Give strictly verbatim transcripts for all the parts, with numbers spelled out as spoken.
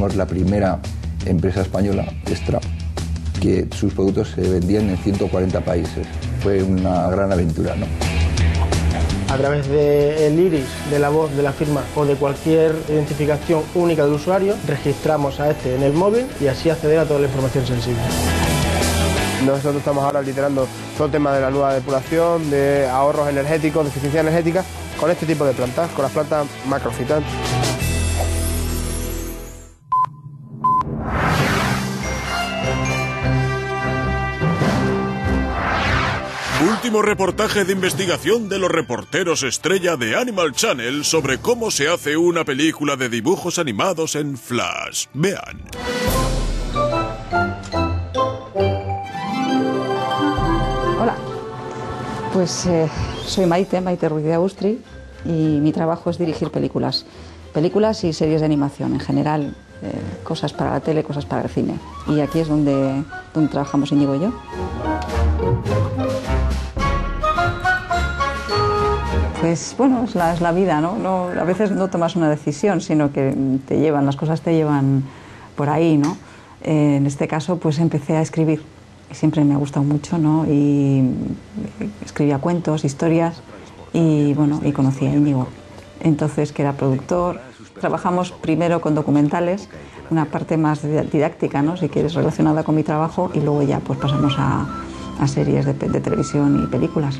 fuimos la primera empresa española, Extra, que sus productos se vendían en ciento cuarenta países. Fue una gran aventura, ¿no? A través del iris, de la voz de la firma o de cualquier identificación única del usuario, registramos a este en el móvil y así acceder a toda la información sensible. Nosotros estamos ahora liderando todo el tema de la nueva depuración, de ahorros energéticos, de eficiencia energética, con este tipo de plantas, con las plantas Macrofitan. Último reportaje de investigación de los reporteros estrella de Animal Channel sobre cómo se hace una película de dibujos animados en Flash. Vean. Hola, pues eh, soy Maite, Maite Ruiz de Austri, y mi trabajo es dirigir películas. Películas y series de animación, en general, eh, cosas para la tele, cosas para el cine. Y aquí es donde, donde trabajamos Íñigo y yo. Pues bueno, es la, es la vida, ¿no? No, a veces no tomas una decisión, sino que te llevan, las cosas te llevan por ahí, ¿no? Eh, en este caso, pues empecé a escribir. Siempre me ha gustado mucho, ¿no? Y escribía cuentos, historias, y bueno, y conocí a Íñigo. Entonces, que era productor. Trabajamos primero con documentales, una parte más didáctica, ¿no? Si quieres, relacionada con mi trabajo, y luego ya pues pasamos a, a series de, de televisión y películas.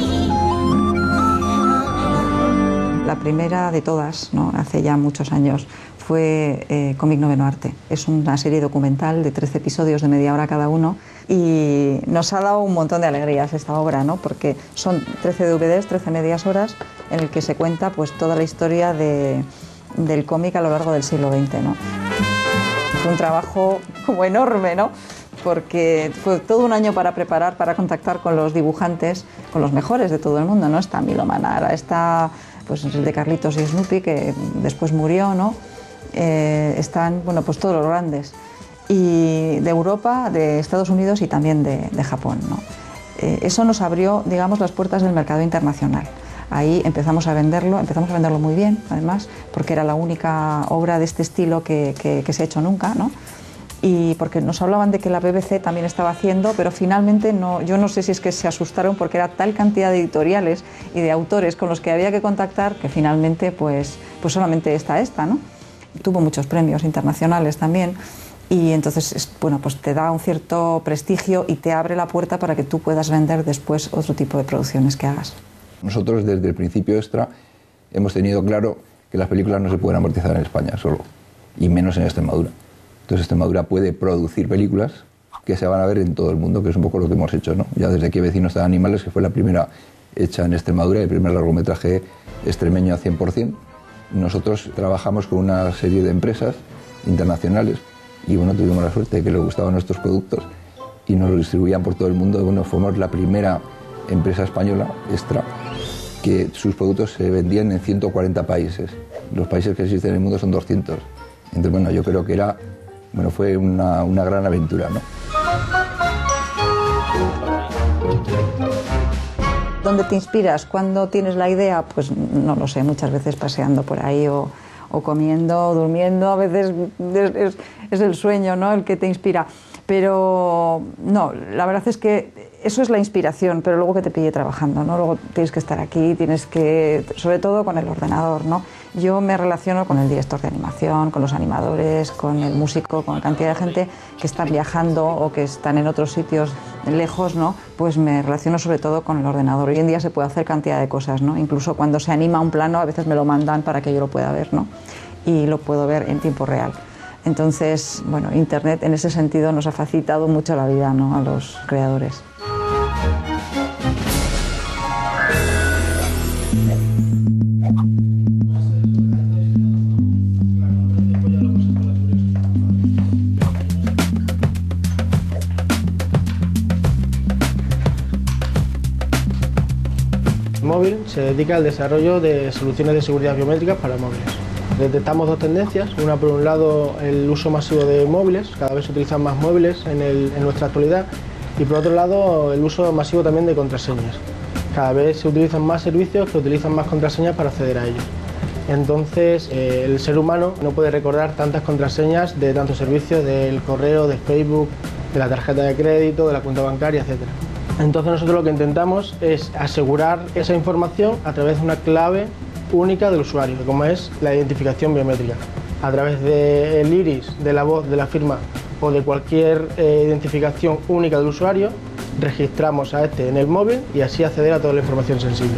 La primera de todas, ¿no? Hace ya muchos años, fue eh, Cómic Noveno Arte. Es una serie documental de trece episodios de media hora cada uno y nos ha dado un montón de alegrías esta obra, ¿no? Porque son trece D V Ds, trece medias horas, en el que se cuenta pues, toda la historia de, del cómic a lo largo del siglo veinte, ¿no? Fue un trabajo como enorme, ¿no? Porque fue todo un año para preparar, para contactar con los dibujantes, con los mejores de todo el mundo, ¿no? Está Milo Manara, está pues, el de Carlitos y Snoopy, que después murió, ¿no? Eh, están, bueno, pues todos los grandes. Y de Europa, de Estados Unidos y también de, de Japón, ¿no? Eh, eso nos abrió, digamos, las puertas del mercado internacional. Ahí empezamos a venderlo, empezamos a venderlo muy bien, además, porque era la única obra de este estilo que, que, que se ha hecho nunca, ¿no? Y porque nos hablaban de que la B B C también estaba haciendo, pero finalmente no, yo no sé si es que se asustaron porque era tal cantidad de editoriales y de autores con los que había que contactar que finalmente pues, pues solamente está esta, ¿no? Tuvo muchos premios internacionales también y entonces bueno, pues te da un cierto prestigio y te abre la puerta para que tú puedas vender después otro tipo de producciones que hagas. Nosotros desde el principio Extra hemos tenido claro que las películas no se pueden amortizar en España solo, y menos en Extremadura. Entonces Extremadura puede producir películas que se van a ver en todo el mundo, que es un poco lo que hemos hecho, ¿no? Ya desde aquí Vecinos de Animales, que fue la primera hecha en Extremadura, el primer largometraje extremeño a cien por cien. Nosotros trabajamos con una serie de empresas internacionales y bueno, tuvimos la suerte de que les gustaban nuestros productos y nos los distribuían por todo el mundo. Bueno, fuimos la primera empresa española, Extra, que sus productos se vendían en ciento cuarenta países. Los países que existen en el mundo son doscientos. Entonces, bueno, yo creo que era, bueno, fue una, una gran aventura, ¿no? ¿Dónde te inspiras? ¿Cuándo tienes la idea? Pues no lo sé, muchas veces paseando por ahí o, o comiendo, o durmiendo, a veces es, es, es el sueño, ¿no? El que te inspira. Pero no, la verdad es que eso es la inspiración, pero luego que te pille trabajando, ¿no? Luego tienes que estar aquí, tienes que, sobre todo con el ordenador, ¿no? Yo me relaciono con el director de animación, con los animadores, con el músico, con la cantidad de gente que están viajando o que están en otros sitios lejos, ¿no? Pues me relaciono sobre todo con el ordenador. Hoy en día se puede hacer cantidad de cosas, ¿no? Incluso cuando se anima un plano, a veces me lo mandan para que yo lo pueda ver, ¿no? Y lo puedo ver en tiempo real. Entonces, bueno, Internet en ese sentido nos ha facilitado mucho la vida, ¿no? A los creadores. Móvil se dedica al desarrollo de soluciones de seguridad biométricas para móviles. Detectamos dos tendencias, una por un lado el uso masivo de móviles, cada vez se utilizan más móviles en, el, en nuestra actualidad, y por otro lado el uso masivo también de contraseñas. Cada vez se utilizan más servicios que utilizan más contraseñas para acceder a ellos. Entonces, eh, el ser humano no puede recordar tantas contraseñas de tantos servicios, del correo, de Facebook, de la tarjeta de crédito, de la cuenta bancaria, etcétera. Entonces nosotros lo que intentamos es asegurar esa información a través de una clave única del usuario, como es la identificación biométrica. A través del iris, de la voz, de la firma o de cualquier eh, identificación única del usuario, registramos a este en el móvil y así acceder a toda la información sensible.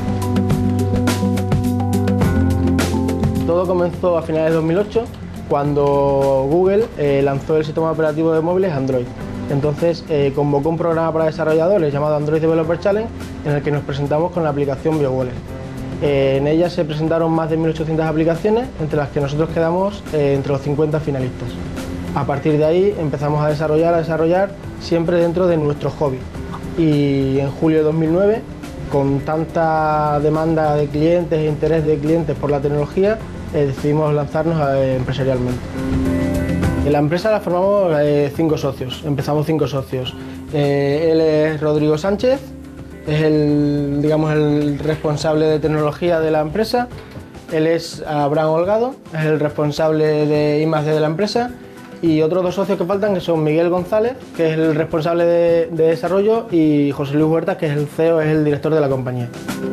Todo comenzó a finales de dos mil ocho, cuando Google eh, lanzó el sistema operativo de móviles Android. Entonces eh, convocó un programa para desarrolladores llamado Android Developer Challenge, en el que nos presentamos con la aplicación BioWallet. Eh, en ella se presentaron más de mil ochocientas aplicaciones, entre las que nosotros quedamos eh, entre los cincuenta finalistas. A partir de ahí empezamos a desarrollar, a desarrollar, siempre dentro de nuestro hobby. Y en julio de dos mil nueve, con tanta demanda de clientes e interés de clientes por la tecnología, eh, decidimos lanzarnos eh, empresarialmente. En la empresa la formamos eh, cinco socios, empezamos cinco socios. Eh, él es Rodrigo Sánchez, es el, digamos, el responsable de tecnología de la empresa. Él es Abraham Holgado, es el responsable de I más D de la empresa. Y otros dos socios que faltan, que son Miguel González, que es el responsable de, de desarrollo, y José Luis Huerta, que es el C E O, es el director de la compañía.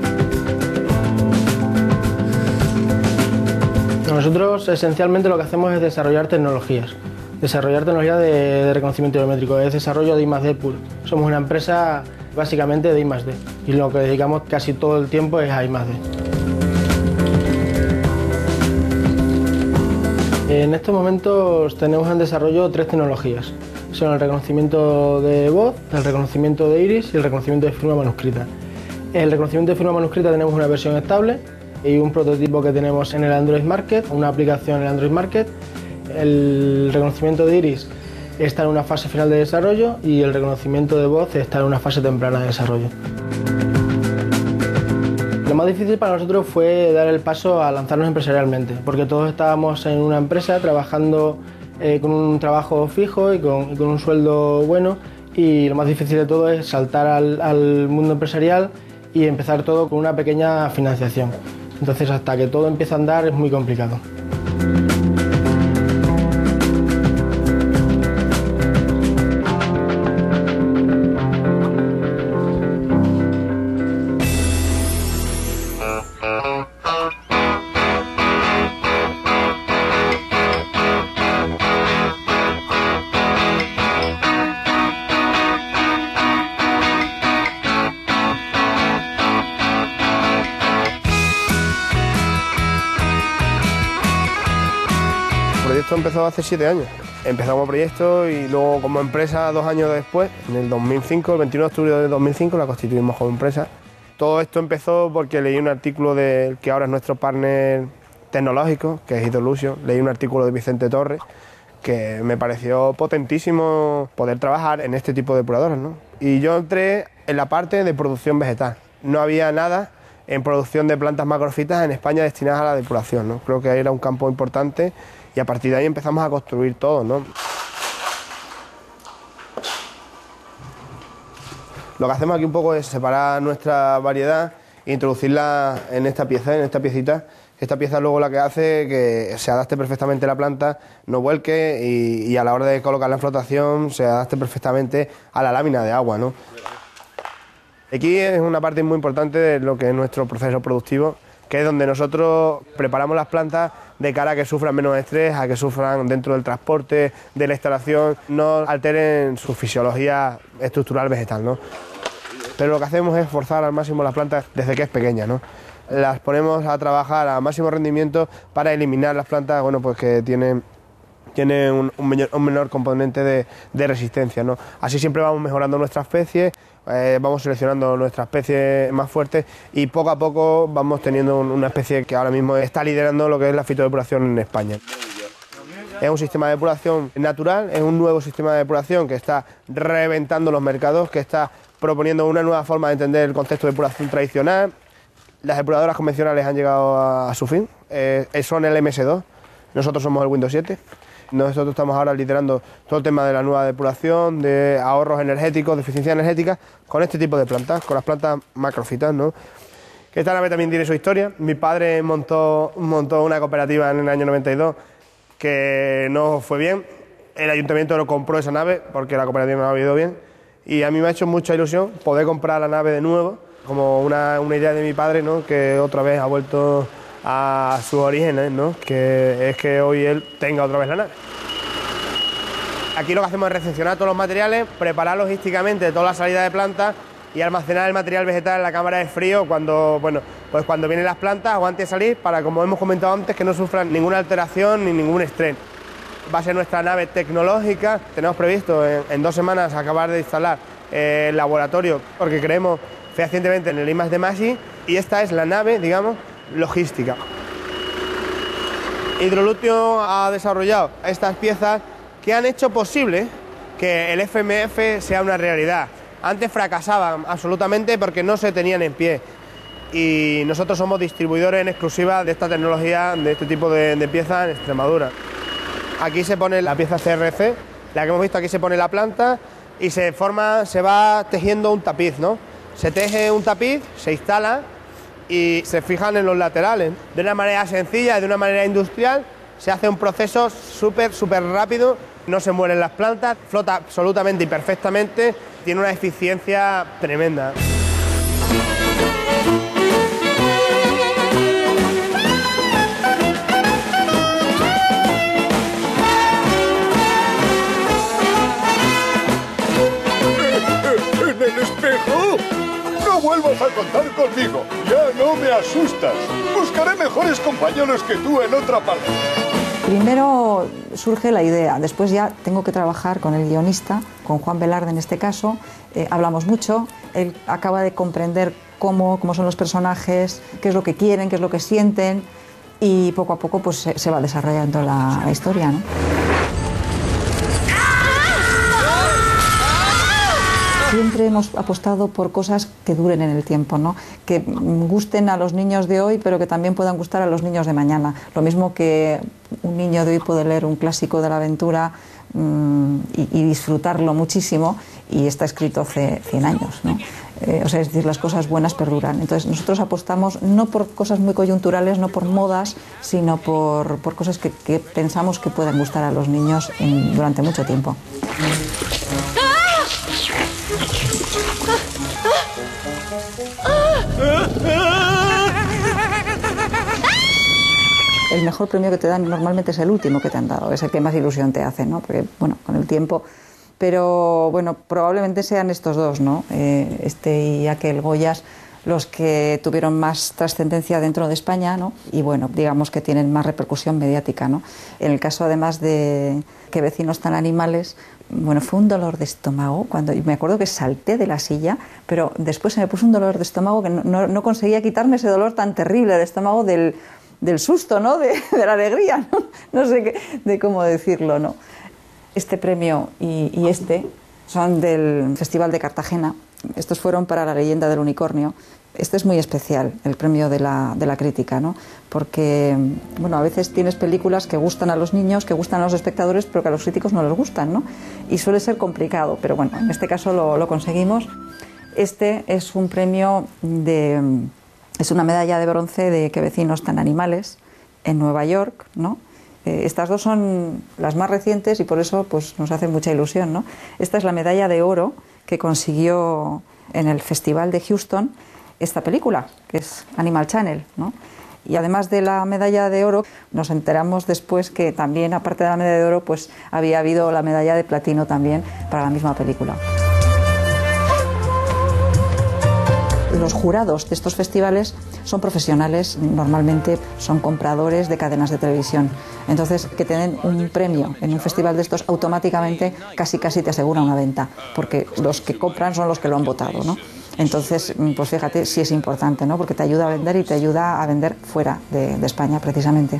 Nosotros esencialmente lo que hacemos es desarrollar tecnologías, desarrollar tecnologías de, de reconocimiento biométrico, es desarrollo de I más D puro. Somos una empresa básicamente de I más D y lo que dedicamos casi todo el tiempo es a I más D. En estos momentos tenemos en desarrollo tres tecnologías. Son el reconocimiento de voz, el reconocimiento de iris y el reconocimiento de firma manuscrita. El reconocimiento de firma manuscrita tenemos una versión estable y un prototipo que tenemos en el Android Market, una aplicación en el Android Market. El reconocimiento de iris está en una fase final de desarrollo y el reconocimiento de voz está en una fase temprana de desarrollo. Lo más difícil para nosotros fue dar el paso a lanzarnos empresarialmente, porque todos estábamos en una empresa trabajando eh, con un trabajo fijo y con, y con un sueldo bueno, y lo más difícil de todo es saltar al, al mundo empresarial y empezar todo con una pequeña financiación. Entonces, hasta que todo empieza a andar es muy complicado. Esto empezó hace siete años. Empezamos como proyecto y luego como empresa dos años después, en el dos mil cinco, el veintiuno de octubre de dos mil cinco, la constituimos como empresa. Todo esto empezó porque leí un artículo del que ahora es nuestro partner tecnológico, que es Hydrolution. Leí un artículo de Vicente Torres que me pareció potentísimo poder trabajar en este tipo de depuradoras, ¿no? Y yo entré en la parte de producción vegetal. No había nada en producción de plantas macrofitas en España destinadas a la depuración, ¿no? Creo que ahí era un campo importante y a partir de ahí empezamos a construir todo, ¿no? Lo que hacemos aquí un poco es separar nuestra variedad e introducirla en esta pieza, en esta piecita. Esta pieza luego la que hace que se adapte perfectamente a la planta, no vuelque y, y a la hora de colocarla en flotación se adapte perfectamente a la lámina de agua, ¿no? Aquí es una parte muy importante de lo que es nuestro proceso productivo, que es donde nosotros preparamos las plantas de cara a que sufran menos estrés, a que sufran dentro del transporte, de la instalación, no alteren su fisiología estructural vegetal, ¿no? Pero lo que hacemos es forzar al máximo las plantas desde que es pequeña, ¿no? Las ponemos a trabajar a máximo rendimiento para eliminar las plantas, bueno, pues que tienen, tienen un, un, menor, un menor componente de, de resistencia, ¿no? Así siempre vamos mejorando nuestra especie. Eh, vamos seleccionando nuestras especies más fuertes y poco a poco vamos teniendo un, una especie que ahora mismo está liderando lo que es la fitodepuración en España. Es un sistema de depuración natural, es un nuevo sistema de depuración que está reventando los mercados, que está proponiendo una nueva forma de entender el concepto de depuración tradicional. Las depuradoras convencionales han llegado a, a su fin, eh, son el eme ese dos, nosotros somos el Windows siete. Nosotros estamos ahora liderando todo el tema de la nueva depuración, de ahorros energéticos, de eficiencia energética, con este tipo de plantas, con las plantas macrofitas, ¿no? Esta nave también tiene su historia. Mi padre montó, montó una cooperativa en el año noventa y dos que no fue bien. El ayuntamiento no compró esa nave porque la cooperativa no había ido bien. Y a mí me ha hecho mucha ilusión poder comprar la nave de nuevo, como una, una idea de mi padre, ¿no? Que otra vez ha vuelto a sus orígenes, ¿no? Que es que hoy él tenga otra vez la nave. Aquí lo que hacemos es recepcionar todos los materiales, preparar logísticamente toda la salida de planta y almacenar el material vegetal en la cámara de frío cuando, bueno, pues cuando vienen las plantas o antes de salir, para, como hemos comentado antes, que no sufran ninguna alteración ni ningún estrés. Va a ser nuestra nave tecnológica. Tenemos previsto en, en dos semanas acabar de instalar eh, el laboratorio, porque creemos fehacientemente en el I más D más I, y esta es la nave, digamos, logística. Hidrolutio ha desarrollado estas piezas que han hecho posible que el F M F sea una realidad. Antes fracasaban absolutamente porque no se tenían en pie, y nosotros somos distribuidores en exclusiva de esta tecnología, de este tipo de, de piezas en Extremadura. Aquí se pone la pieza C R C, la que hemos visto. Aquí se pone la planta y se forma, se va tejiendo un tapiz, ¿no? Se teje un tapiz, se instala y se fijan en los laterales. De una manera sencilla, de una manera industrial, se hace un proceso súper, súper rápido. No se mueren las plantas, flota absolutamente y perfectamente, tiene una eficiencia tremenda. ¿En el espejo? No vuelvas a contar conmigo, ya no me asustas. Buscaré mejores compañeros que tú en otra parte. Primero surge la idea, después ya tengo que trabajar con el guionista, con Juan Velarde en este caso. Eh, hablamos mucho, él acaba de comprender cómo, cómo son los personajes, qué es lo que quieren, qué es lo que sienten, y poco a poco pues, se, se va desarrollando la, la historia, ¿no? Siempre hemos apostado por cosas que duren en el tiempo, ¿no? Que gusten a los niños de hoy, pero que también puedan gustar a los niños de mañana. Lo mismo que un niño de hoy puede leer un clásico de la aventura mmm, y, y disfrutarlo muchísimo, y está escrito hace cien años, ¿no? Eh, o sea, es decir, las cosas buenas perduran. Entonces nosotros apostamos no por cosas muy coyunturales, no por modas, sino por, por cosas que, que pensamos que puedan gustar a los niños en, durante mucho tiempo. El mejor premio que te dan normalmente es el último que te han dado, es el que más ilusión te hace, ¿no? Porque, bueno, con el tiempo... Pero, bueno, probablemente sean estos dos, ¿no? Eh, este y aquel Goyas, los que tuvieron más trascendencia dentro de España, ¿no? Y, bueno, digamos que tienen más repercusión mediática, ¿no? En el caso, además de Qué vecinos tan animales, bueno, fue un dolor de estómago, cuando me acuerdo que salté de la silla, pero después se me puso un dolor de estómago que no, no, no conseguía quitarme ese dolor tan terrible de estómago del, del susto, ¿no? De, de la alegría, ¿no? No sé qué, de cómo decirlo, ¿no? Este premio y, y este son del Festival de Cartagena. Estos fueron para La leyenda del unicornio. Este es muy especial, el premio de la, de la crítica, ¿no? Porque, bueno, a veces tienes películas que gustan a los niños, que gustan a los espectadores, pero que a los críticos no les gustan, ¿no? Y suele ser complicado, pero bueno, en este caso lo, lo conseguimos. Este es un premio de... es una medalla de bronce de Qué vecinos tan animales, en Nueva York, ¿no? Eh, estas dos son las más recientes y por eso pues, nos hace mucha ilusión, ¿no? Esta es la medalla de oro que consiguió en el Festival de Houston esta película, que es Animal Channel, ¿no? Y además de la medalla de oro, nos enteramos después que también, aparte de la medalla de oro, pues había habido la medalla de platino también para la misma película. Los jurados de estos festivales son profesionales, normalmente son compradores de cadenas de televisión. Entonces, que te den un premio en un festival de estos, automáticamente casi casi te asegura una venta, porque los que compran son los que lo han votado, ¿no? Entonces, pues fíjate, sí es importante, ¿no? Porque te ayuda a vender y te ayuda a vender fuera de, de España, precisamente.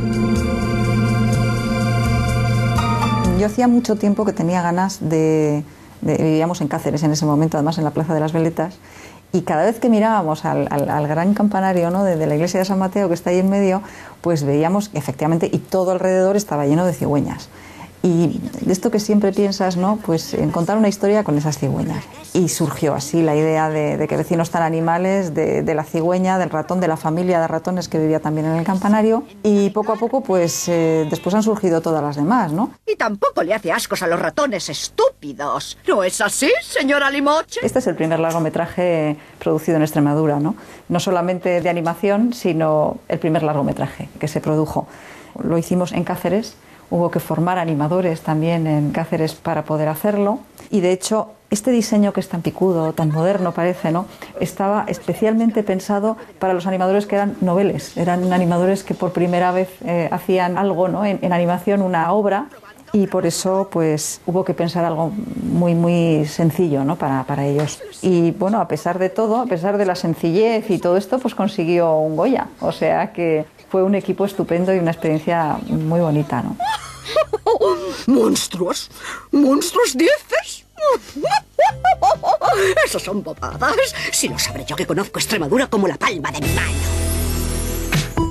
Yo hacía mucho tiempo que tenía ganas de, de... Vivíamos en Cáceres en ese momento, además en la Plaza de las Veletas, y cada vez que mirábamos al, al, al gran campanario, ¿no? de, de la iglesia de San Mateo, que está ahí en medio, pues veíamos que efectivamente, y todo alrededor estaba lleno de cigüeñas. Y de esto que siempre piensas, ¿no? Pues en contar una historia con esas cigüeñas. Y surgió así la idea de, de que Vecinos tan animales, de, de la cigüeña, del ratón, de la familia de ratones que vivía también en el campanario. Y poco a poco, pues eh, después han surgido todas las demás, ¿no? Y tampoco le hace ascos a los ratones estúpidos. ¿No es así, señora Limoche? Este es el primer largometraje producido en Extremadura, ¿no? No solamente de animación, sino el primer largometraje que se produjo. Lo hicimos en Cáceres. Hubo que formar animadores también en Cáceres para poder hacerlo. Y de hecho, este diseño que es tan picudo, tan moderno parece, ¿no? Estaba especialmente pensado para los animadores que eran noveles. Eran animadores que por primera vez eh, hacían algo, ¿no? en, en animación, una obra. Y por eso pues hubo que pensar algo muy muy sencillo, ¿no? para, para ellos. Y bueno, a pesar de todo, a pesar de la sencillez y todo esto, pues consiguió un Goya. O sea que fue un equipo estupendo y una experiencia muy bonita, ¿no? ¿Monstruos? ¿Monstruos dices? Esas son bobadas. Si lo sabré yo, que conozco Extremadura como la palma de mi mano.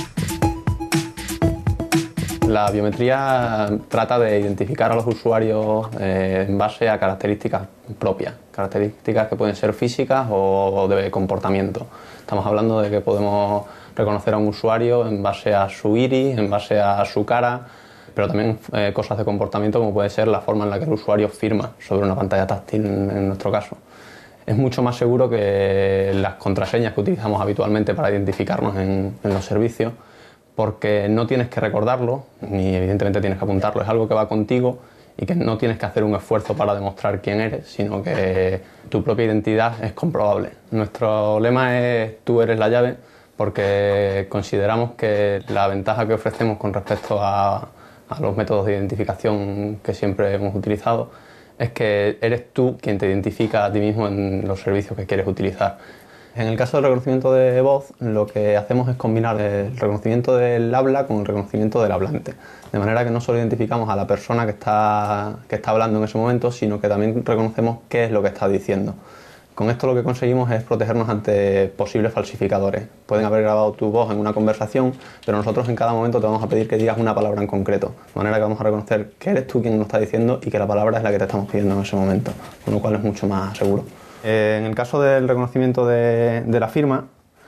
La biometría trata de identificar a los usuarios eh, en base a características propias, características que pueden ser físicas o de comportamiento. Estamos hablando de que podemos reconocer a un usuario en base a su iris, en base a su cara, pero también eh, cosas de comportamiento como puede ser la forma en la que el usuario firma sobre una pantalla táctil en, en nuestro caso. Es mucho más seguro que las contraseñas que utilizamos habitualmente para identificarnos en, en los servicios, porque no tienes que recordarlo, ni evidentemente tienes que apuntarlo, es algo que va contigo y que no tienes que hacer un esfuerzo para demostrar quién eres, sino que tu propia identidad es comprobable. Nuestro lema es "tú eres la llave", porque consideramos que la ventaja que ofrecemos con respecto a, a los métodos de identificación que siempre hemos utilizado es que eres tú quien te identifica a ti mismo en los servicios que quieres utilizar. En el caso del reconocimiento de voz, lo que hacemos es combinar el reconocimiento del habla con el reconocimiento del hablante, de manera que no solo identificamos a la persona que está, que está hablando en ese momento, sino que también reconocemos qué es lo que está diciendo. Con esto lo que conseguimos es protegernos ante posibles falsificadores. Pueden haber grabado tu voz en una conversación, pero nosotros en cada momento te vamos a pedir que digas una palabra en concreto, de manera que vamos a reconocer que eres tú quien lo está diciendo y que la palabra es la que te estamos pidiendo en ese momento, con lo cual es mucho más seguro. Eh, en el caso del reconocimiento de, de la firma,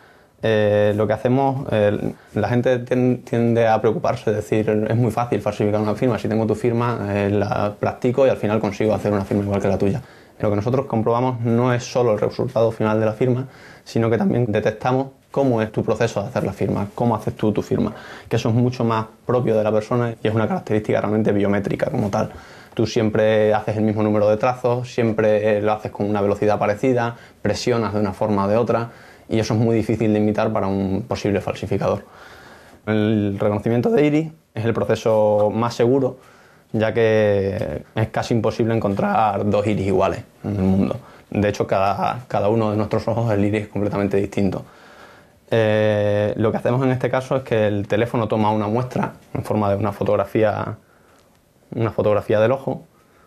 eh, lo que hacemos, eh, la gente tiende a preocuparse, es decir, es muy fácil falsificar una firma. Si tengo tu firma, eh, la practico y al final consigo hacer una firma igual que la tuya. Lo que nosotros comprobamos no es solo el resultado final de la firma, sino que también detectamos cómo es tu proceso de hacer la firma, cómo haces tú tu firma, que eso es mucho más propio de la persona y es una característica realmente biométrica como tal. Tú siempre haces el mismo número de trazos, siempre lo haces con una velocidad parecida, presionas de una forma o de otra, y eso es muy difícil de imitar para un posible falsificador. El reconocimiento de iris es el proceso más seguro, ya que es casi imposible encontrar dos iris iguales en el mundo. De hecho, cada, cada uno de nuestros ojos, el iris es completamente distinto. Eh, lo que hacemos en este caso es que el teléfono toma una muestra en forma de una fotografía, una fotografía del ojo,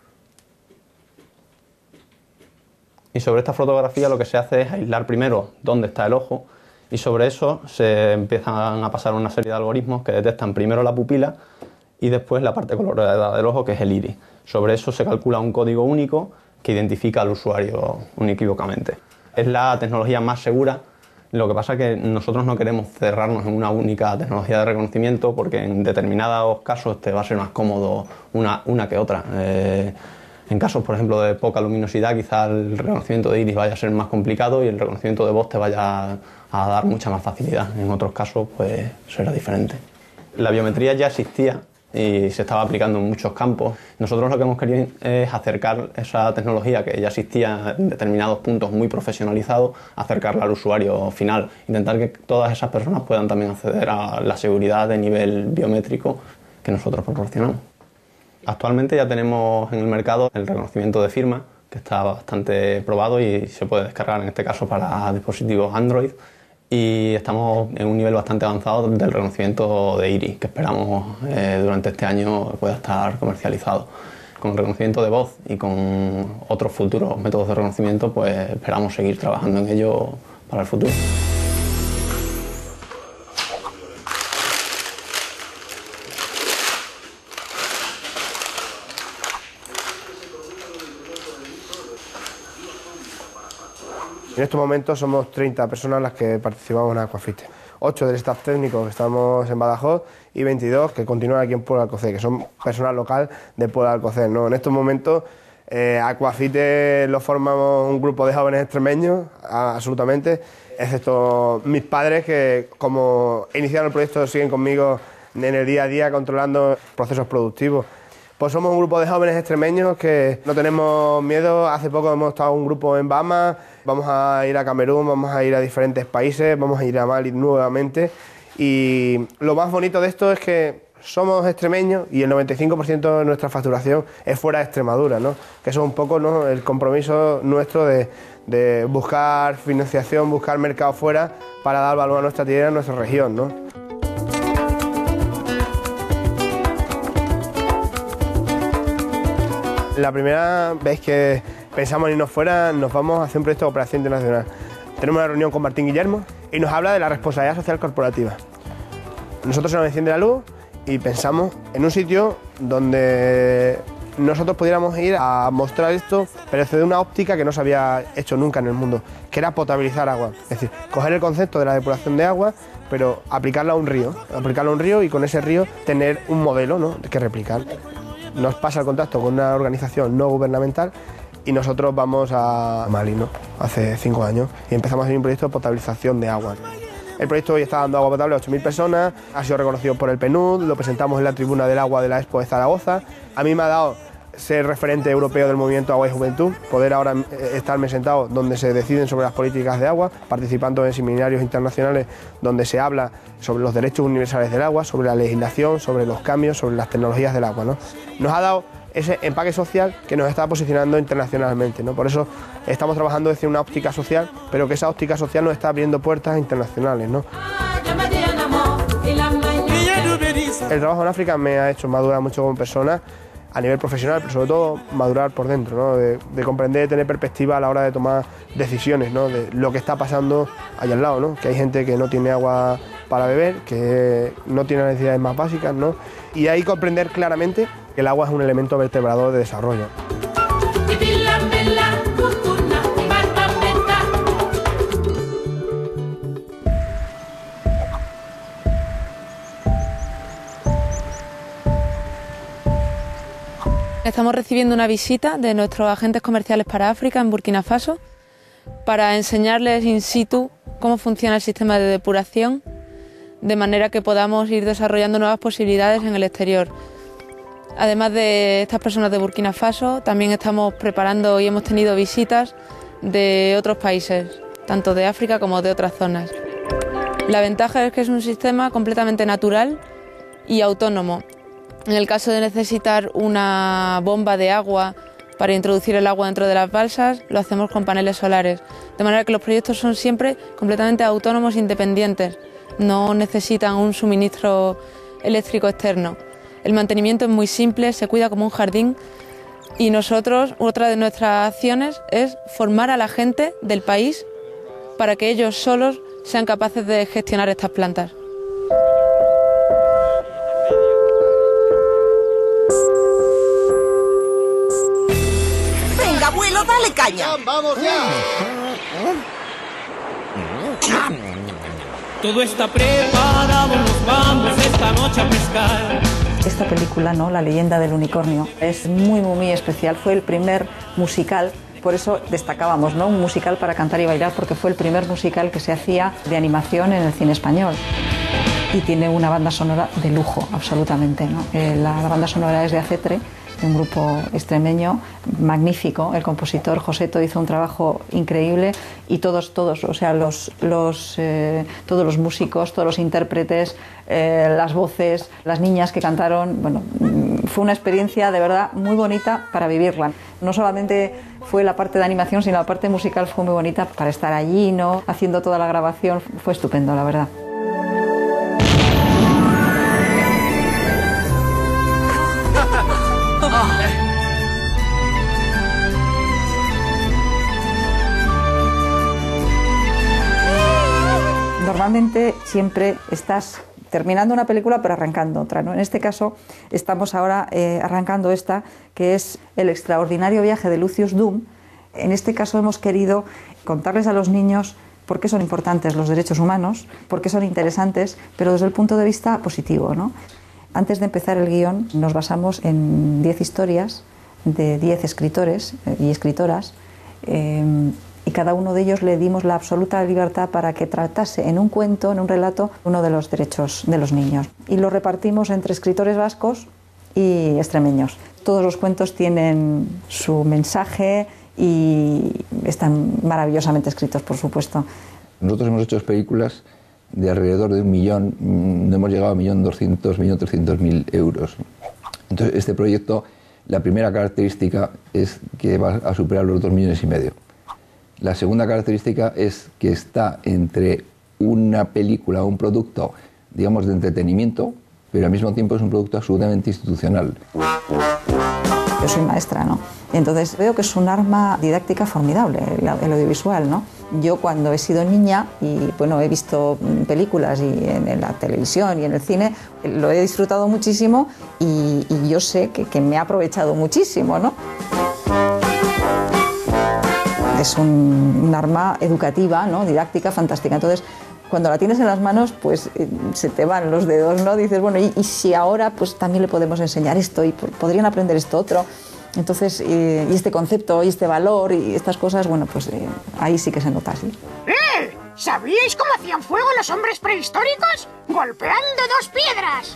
y sobre esta fotografía lo que se hace es aislar primero dónde está el ojo, y sobre eso se empiezan a pasar una serie de algoritmos que detectan primero la pupila y después la parte colorada del ojo, que es el iris. Sobre eso se calcula un código único que identifica al usuario unequívocamente. Es la tecnología más segura. Lo que pasa es que nosotros no queremos cerrarnos en una única tecnología de reconocimiento, porque en determinados casos te va a ser más cómodo una, una que otra. Eh, en casos, por ejemplo, de poca luminosidad, quizá el reconocimiento de iris vaya a ser más complicado y el reconocimiento de voz te vaya a dar mucha más facilidad. En otros casos, pues será diferente. La biometría ya existía y se estaba aplicando en muchos campos. Nosotros lo que hemos querido es acercar esa tecnología que ya existía en determinados puntos muy profesionalizados, acercarla al usuario final, intentar que todas esas personas puedan también acceder a la seguridad de nivel biométrico que nosotros proporcionamos. Actualmente ya tenemos en el mercado el reconocimiento de firma, que está bastante probado y se puede descargar en este caso para dispositivos Android. Y estamos en un nivel bastante avanzado del reconocimiento de iris, que esperamos eh, durante este año pueda estar comercializado. Con el reconocimiento de voz y con otros futuros métodos de reconocimiento, pues esperamos seguir trabajando en ello para el futuro. En estos momentos somos treinta personas las que participamos en Aquafite. ocho del staff técnico que estamos en Badajoz y veintidós que continúan aquí en Puebla de Alcocer, que son personal local de Puebla de Alcocer, ¿no? En estos momentos eh, Aquafite lo formamos un grupo de jóvenes extremeños, a, absolutamente, excepto mis padres que como iniciaron el proyecto siguen conmigo en el día a día controlando procesos productivos. Pues somos un grupo de jóvenes extremeños que no tenemos miedo. Hace poco hemos estado un grupo en Bahamas, vamos a ir a Camerún, vamos a ir a diferentes países, vamos a ir a Mali nuevamente. Y lo más bonito de esto es que somos extremeños y el noventa y cinco por ciento de nuestra facturación es fuera de Extremadura, ¿no? Que eso es un poco, ¿no?, el compromiso nuestro de, de buscar financiación, buscar mercado fuera para dar valor a nuestra tierra, a nuestra región, ¿no? La primera vez que pensamos en irnos fuera, nos vamos a hacer un proyecto de cooperación internacional. Tenemos una reunión con Martín Guillermo y nos habla de la responsabilidad social corporativa. Nosotros se nos enciende la luz y pensamos en un sitio donde nosotros pudiéramos ir a mostrar esto, pero desde una óptica que no se había hecho nunca en el mundo, que era potabilizar agua. Es decir, coger el concepto de la depuración de agua, pero aplicarlo a un río, aplicarlo a un río y con ese río tener un modelo, ¿no?, que replicar. Nos pasa el contacto con una organización no gubernamental y nosotros vamos a Mali, ¿no?, hace cinco años, y empezamos a hacer un proyecto de potabilización de agua. El proyecto hoy está dando agua potable a ocho mil personas, ha sido reconocido por el P N U D, lo presentamos en la tribuna del agua de la Expo de Zaragoza. A mí me ha dado ser referente europeo del movimiento Agua y Juventud, poder ahora estarme sentado donde se deciden sobre las políticas de agua, participando en seminarios internacionales donde se habla sobre los derechos universales del agua, sobre la legislación, sobre los cambios, sobre las tecnologías del agua, ¿no? Nos ha dado ese empaque social que nos está posicionando internacionalmente, ¿no? Por eso estamos trabajando desde una óptica social, pero que esa óptica social nos está abriendo puertas internacionales, ¿no? El trabajo en África me ha hecho madurar mucho como persona, a nivel profesional, pero sobre todo madurar por dentro, ¿no?, de, de comprender, de tener perspectiva a la hora de tomar decisiones, ¿no?, de lo que está pasando allá al lado, ¿no?, que hay gente que no tiene agua para beber, que no tiene las necesidades más básicas, ¿no?, y ahí comprender claramente que el agua es un elemento vertebrador de desarrollo. Estamos recibiendo una visita de nuestros agentes comerciales para África en Burkina Faso para enseñarles in situ cómo funciona el sistema de depuración, de manera que podamos ir desarrollando nuevas posibilidades en el exterior. Además de estas personas de Burkina Faso, también estamos preparando y hemos tenido visitas de otros países, tanto de África como de otras zonas. La ventaja es que es un sistema completamente natural y autónomo. En el caso de necesitar una bomba de agua para introducir el agua dentro de las balsas, lo hacemos con paneles solares. De manera que los proyectos son siempre completamente autónomos e independientes. No necesitan un suministro eléctrico externo. El mantenimiento es muy simple, se cuida como un jardín y nosotros, otra de nuestras acciones es formar a la gente del país para que ellos solos sean capaces de gestionar estas plantas. Abuelo, dale caña. ¡Vamos ya! Todo está preparado, nos vamos esta noche a pescar. Esta película, ¿no?, La leyenda del unicornio, es muy, muy, muy especial. Fue el primer musical, por eso destacábamos, ¿no?, un musical para cantar y bailar, porque fue el primer musical que se hacía de animación en el cine español. Y tiene una banda sonora de lujo, absolutamente, ¿no? Eh, la, la banda sonora es de Acetre, un grupo extremeño magnífico. El compositor Joseto hizo un trabajo increíble y todos, todos, o sea, los, los, eh, todos los músicos, todos los intérpretes, eh, las voces, las niñas que cantaron, bueno, fue una experiencia de verdad muy bonita para vivirla. No solamente fue la parte de animación, sino la parte musical fue muy bonita para estar allí, ¿no?, haciendo toda la grabación, fue estupendo, la verdad. Normalmente siempre estás terminando una película pero arrancando otra, ¿no? En este caso estamos ahora eh, arrancando esta, que es El extraordinario viaje de Lucius Doom, En este caso hemos querido contarles a los niños por qué son importantes los derechos humanos, por qué son interesantes, pero desde el punto de vista positivo, ¿no? Antes de empezar el guión nos basamos en diez historias de diez escritores y escritoras, eh, y cada uno de ellos le dimos la absoluta libertad para que tratase en un cuento, en un relato, uno de los derechos de los niños. Y lo repartimos entre escritores vascos y extremeños. Todos los cuentos tienen su mensaje y están maravillosamente escritos, por supuesto. Nosotros hemos hecho películas de alrededor de un millón, no hemos llegado a un millón doscientos, un millón trescientos mil euros. Entonces, este proyecto, la primera característica es que va a superar los dos millones y medio. La segunda característica es que está entre una película o un producto, digamos, de entretenimiento, pero al mismo tiempo es un producto absolutamente institucional. Yo soy maestra, ¿no? Entonces veo que es un arma didáctica formidable el, el audiovisual, ¿no? Yo cuando he sido niña y bueno, he visto películas y en, en la televisión y en el cine, lo he disfrutado muchísimo y, y yo sé que, que me ha aprovechado muchísimo, ¿no? Es un, un arma educativa, ¿no? Didáctica, fantástica. Entonces, cuando la tienes en las manos, pues eh, se te van los dedos, ¿no? Dices, bueno, y, y si ahora pues también le podemos enseñar esto y podrían aprender esto otro. Entonces, eh, y este concepto, y este valor, y estas cosas, bueno, pues eh, ahí sí que se nota, sí. ¡Eh! ¿Sabíais cómo hacían fuego los hombres prehistóricos? ¡Golpeando dos piedras!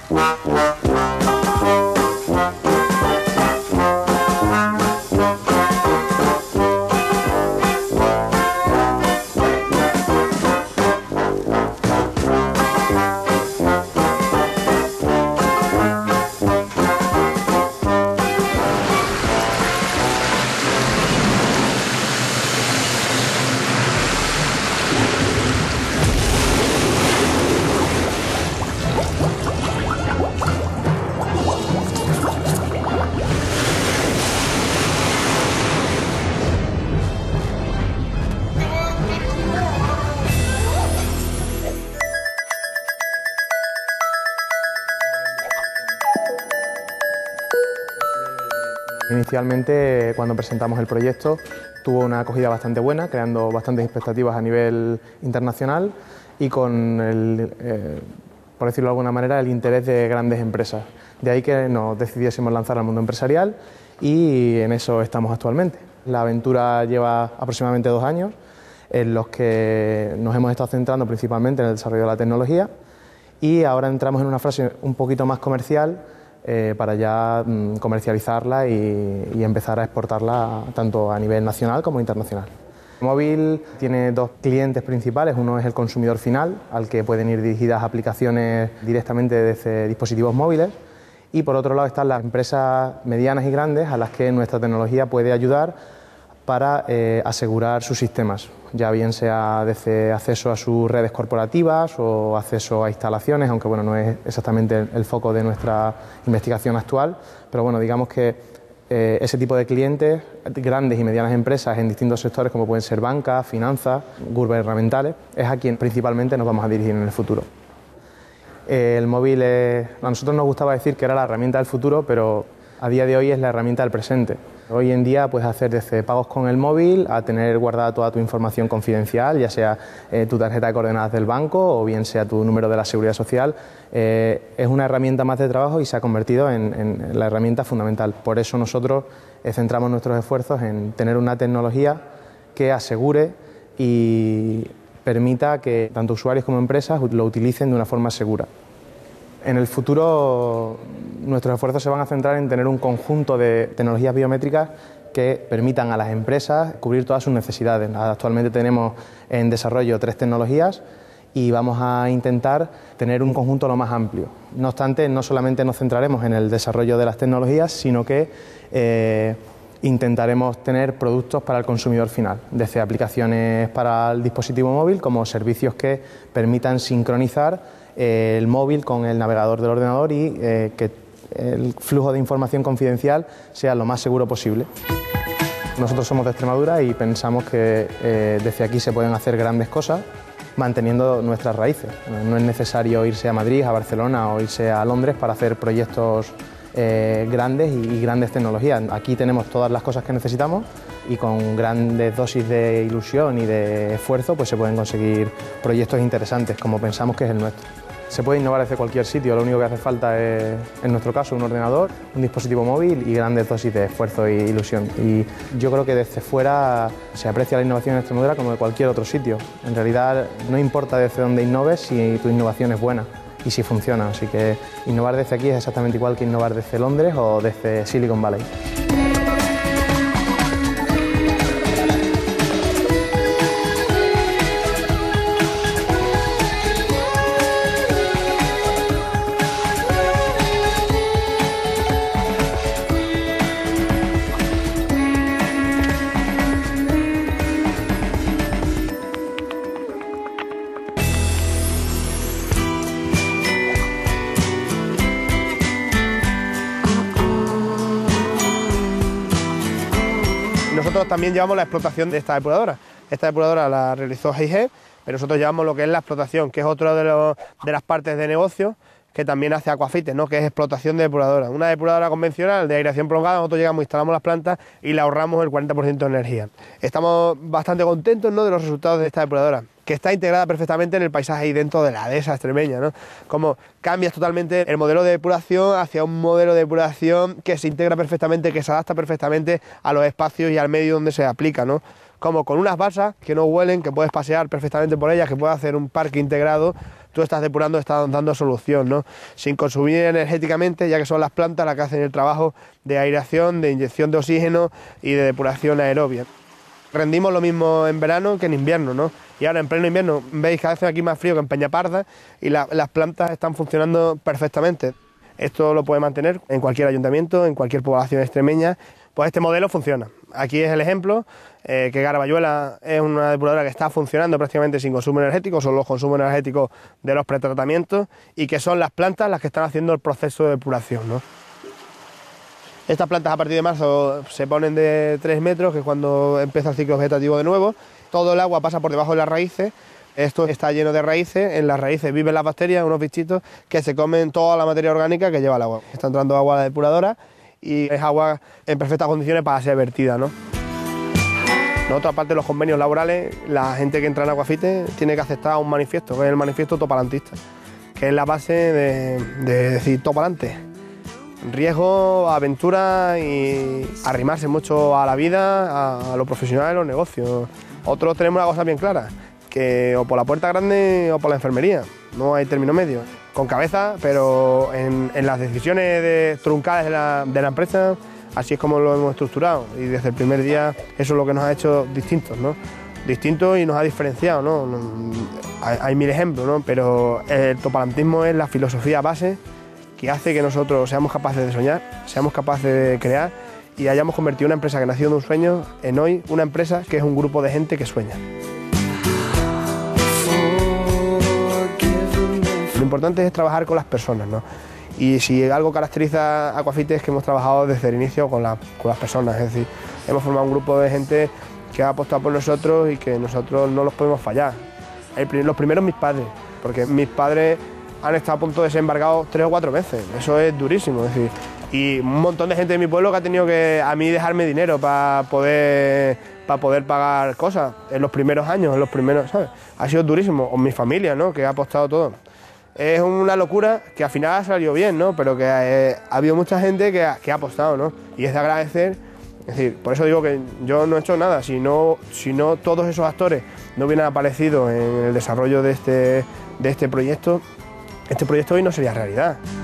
Inicialmente, cuando presentamos el proyecto, tuvo una acogida bastante buena, creando bastantes expectativas a nivel internacional y con, el, eh, por decirlo de alguna manera, el interés de grandes empresas. De ahí que nos decidiésemos lanzar al mundo empresarial y en eso estamos actualmente. La aventura lleva aproximadamente dos años, en los que nos hemos estado centrando principalmente en el desarrollo de la tecnología y ahora entramos en una fase un poquito más comercial, Eh, para ya mm, comercializarla y, y empezar a exportarla tanto a nivel nacional como internacional. El móvil tiene dos clientes principales, uno es el consumidor final, al que pueden ir dirigidas aplicaciones directamente desde dispositivos móviles, y por otro lado están las empresas medianas y grandes a las que nuestra tecnología puede ayudar para eh, asegurar sus sistemas, ya bien sea desde acceso a sus redes corporativas o acceso a instalaciones, aunque bueno, no es exactamente el foco de nuestra investigación actual, pero bueno, digamos que eh, ese tipo de clientes, grandes y medianas empresas en distintos sectores como pueden ser banca, finanzas, gubernamentales, es a quien principalmente nos vamos a dirigir en el futuro. Eh, el móvil, es, a nosotros nos gustaba decir que era la herramienta del futuro, pero a día de hoy es la herramienta del presente. Hoy en día puedes hacer desde pagos con el móvil a tener guardada toda tu información confidencial, ya sea eh, tu tarjeta de coordenadas del banco o bien sea tu número de la seguridad social. Eh, es una herramienta más de trabajo y se ha convertido en, en la herramienta fundamental. Por eso nosotros eh, centramos nuestros esfuerzos en tener una tecnología que asegure y permita que tanto usuarios como empresas lo utilicen de una forma segura. En el futuro nuestros esfuerzos se van a centrar en tener un conjunto de tecnologías biométricas que permitan a las empresas cubrir todas sus necesidades. Actualmente tenemos en desarrollo tres tecnologías y vamos a intentar tener un conjunto lo más amplio. No obstante, no solamente nos centraremos en el desarrollo de las tecnologías, sino que eh, intentaremos tener productos para el consumidor final, desde aplicaciones para el dispositivo móvil como servicios que permitan sincronizar el móvil con el navegador del ordenador y eh, que el flujo de información confidencial sea lo más seguro posible. Nosotros somos de Extremadura y pensamos que eh, desde aquí se pueden hacer grandes cosas manteniendo nuestras raíces. No es necesario irse a Madrid, a Barcelona o irse a Londres para hacer proyectos eh, grandes y, y grandes tecnologías. Aquí tenemos todas las cosas que necesitamos y con grandes dosis de ilusión y de esfuerzo pues se pueden conseguir proyectos interesantes como pensamos que es el nuestro. Se puede innovar desde cualquier sitio, lo único que hace falta es, en nuestro caso, un ordenador, un dispositivo móvil y grandes dosis de esfuerzo e ilusión. Y yo creo que desde fuera se aprecia la innovación en Extremadura como de cualquier otro sitio. En realidad no importa desde dónde innoves si tu innovación es buena y si funciona. Así que innovar desde aquí es exactamente igual que innovar desde Londres o desde Silicon Valley. Nosotros también llevamos la explotación de esta depuradora. Esta depuradora la realizó G I G, pero nosotros llevamos lo que es la explotación, que es otra de, los, de las partes de negocio que también hace Aquafite, ¿no? Que es explotación de depuradora. Una depuradora convencional de aireación prolongada, nosotros llegamos, instalamos las plantas y le ahorramos el cuarenta por ciento de energía. Estamos bastante contentos, ¿no?, de los resultados de esta depuradora, que está integrada perfectamente en el paisaje y dentro de la dehesa extremeña, ¿no? Como cambias totalmente el modelo de depuración hacia un modelo de depuración que se integra perfectamente, que se adapta perfectamente a los espacios y al medio donde se aplica, ¿no? Como con unas balsas que no huelen, que puedes pasear perfectamente por ellas, que puedes hacer un parque integrado, tú estás depurando, estás dando solución, ¿no? Sin consumir energéticamente, ya que son las plantas las que hacen el trabajo de aireación, de inyección de oxígeno y de depuración aerobia. Rendimos lo mismo en verano que en invierno, ¿no? Y ahora en pleno invierno veis que hace aquí más frío que en Peñaparda y la, las plantas están funcionando perfectamente. Esto lo puede mantener en cualquier ayuntamiento, en cualquier población extremeña. Pues este modelo funciona. Aquí es el ejemplo, eh, que Garabayuela es una depuradora que está funcionando prácticamente sin consumo energético, son los consumos energéticos de los pretratamientos y que son las plantas las que están haciendo el proceso de depuración, ¿no? Estas plantas a partir de marzo se ponen de tres metros, que es cuando empieza el ciclo vegetativo de nuevo. Todo el agua pasa por debajo de las raíces. Esto está lleno de raíces, en las raíces viven las bacterias, unos bichitos que se comen toda la materia orgánica que lleva el agua. Está entrando agua a la depuradora y es agua en perfectas condiciones para ser vertida, ¿no? Nosotros, aparte de los convenios laborales, la gente que entra en Aquafite tiene que aceptar un manifiesto, que es el manifiesto topalantista, que es la base de, de decir topalante. Riesgo, aventura y arrimarse mucho a la vida, a, a lo profesional, a los negocios. Otros tenemos una cosa bien clara, que o por la puerta grande o por la enfermería, no hay término medio. Con cabeza, pero en, en las decisiones de, truncadas de la, de la empresa, así es como lo hemos estructurado y desde el primer día eso es lo que nos ha hecho distintos, ¿no? Distintos y nos ha diferenciado, ¿no? Hay, hay mil ejemplos, ¿no? Pero el topalantismo es la filosofía base que hace que nosotros seamos capaces de soñar, seamos capaces de crear y hayamos convertido una empresa que nació de un sueño en hoy una empresa que es un grupo de gente que sueña. Lo importante es trabajar con las personas, ¿no? Y si algo caracteriza a Aquafite es que hemos trabajado desde el inicio con, la, con las personas, es decir, hemos formado un grupo de gente que ha apostado por nosotros y que nosotros no los podemos fallar. El, los primeros mis padres, porque mis padres han estado a punto de ser embargados tres o cuatro veces, eso es durísimo, es decir, y un montón de gente de mi pueblo que ha tenido que a mí dejarme dinero para poder, para poder pagar cosas en los primeros años, en los primeros, ¿sabes? Ha sido durísimo, o mi familia, ¿no?, que ha apostado todo. Es una locura que al final ha salido bien, ¿no?, pero que eh, ha habido mucha gente que ha, que ha apostado, ¿no?, y es de agradecer. Es decir, por eso digo que yo no he hecho nada, si no, si no todos esos actores no hubieran aparecido en el desarrollo de este, de este proyecto, este proyecto hoy no sería realidad.